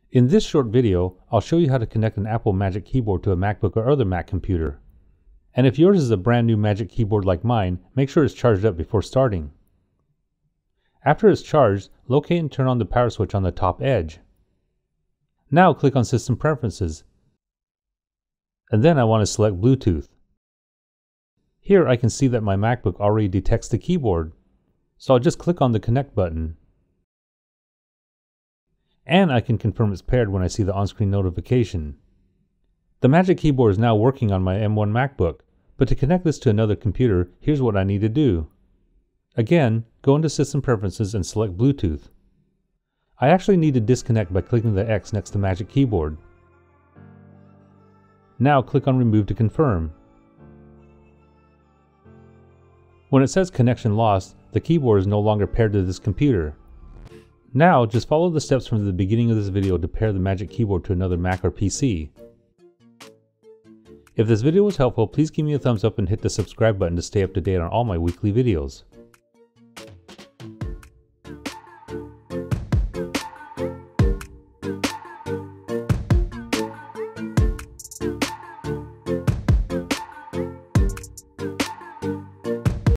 In this short video, I'll show you how to connect an Apple Magic Keyboard to a MacBook or other Mac computer. And if yours is a brand new Magic Keyboard like mine, make sure it's charged up before starting. After it's charged, locate and turn on the power switch on the top edge. Now click on System Preferences, and then I want to select Bluetooth. Here I can see that my MacBook already detects the keyboard, so I'll just click on the Connect button. And I can confirm it's paired when I see the on-screen notification. The Magic Keyboard is now working on my M1 MacBook, but to connect this to another computer, here's what I need to do. Again, go into System Preferences and select Bluetooth. I actually need to disconnect by clicking the X next to Magic Keyboard. Now click on Remove to confirm. When it says connection lost, the keyboard is no longer paired to this computer. Now just follow the steps from the beginning of this video to pair the Magic Keyboard to another Mac or PC. If this video was helpful, please give me a thumbs up and hit the subscribe button to stay up to date on all my weekly videos.